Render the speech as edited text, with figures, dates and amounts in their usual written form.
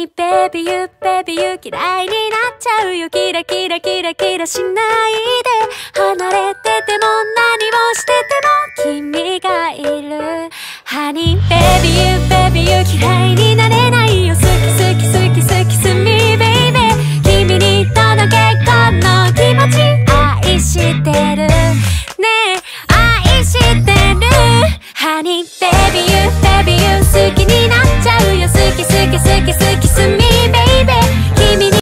ベビーユーベビーユー嫌いになっちゃうよキラキラキラキラしないで離れ